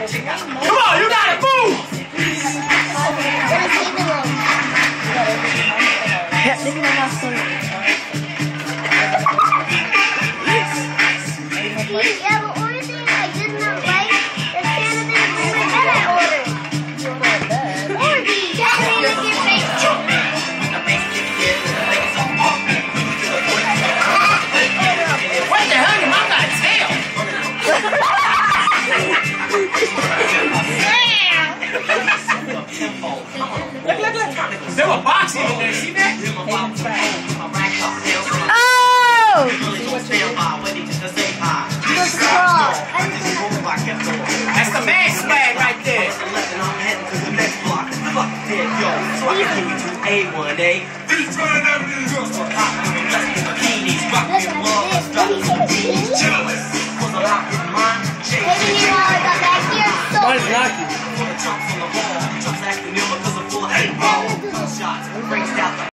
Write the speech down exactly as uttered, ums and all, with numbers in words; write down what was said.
Come on, you gotta move! Yeah, but only thing I did not like is Canada and that I ordered. Orgy! Canada get fake. What the hell? Your mom got a tail! Look, look, look! There were boxing in there, see that? Oh! That's the man swag right there. Maybe you know I got back here. So Mine's lucky.